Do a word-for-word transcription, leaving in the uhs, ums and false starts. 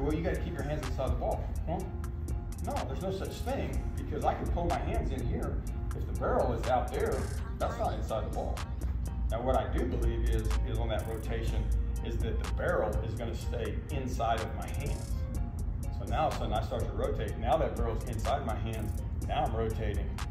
well, you got to keep your hands inside the ball. Well, no, there's no such thing, because I can pull my hands in here. If the barrel is out there, that's not inside the ball. Now, what I do believe is, is on that rotation is that the barrel is going to stay inside of my hands. So now all of a sudden I start to rotate. Now that barrel's inside my hands. Now I'm rotating